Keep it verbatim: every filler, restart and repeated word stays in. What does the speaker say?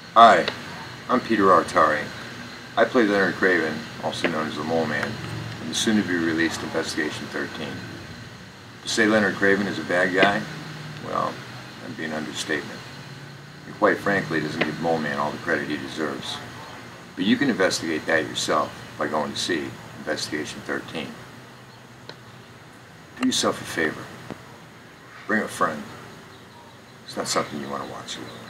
Hi, I'm Peter Artari. I play Leonard Craven, also known as the Mole Man, in the soon-to-be-released Investigation thirteen. To say Leonard Craven is a bad guy, well, that'd be an understatement. And quite frankly, doesn't give Mole Man all the credit he deserves. But you can investigate that yourself by going to see Investigation thirteen. Do yourself a favor. Bring a friend. It's not something you want to watch alone.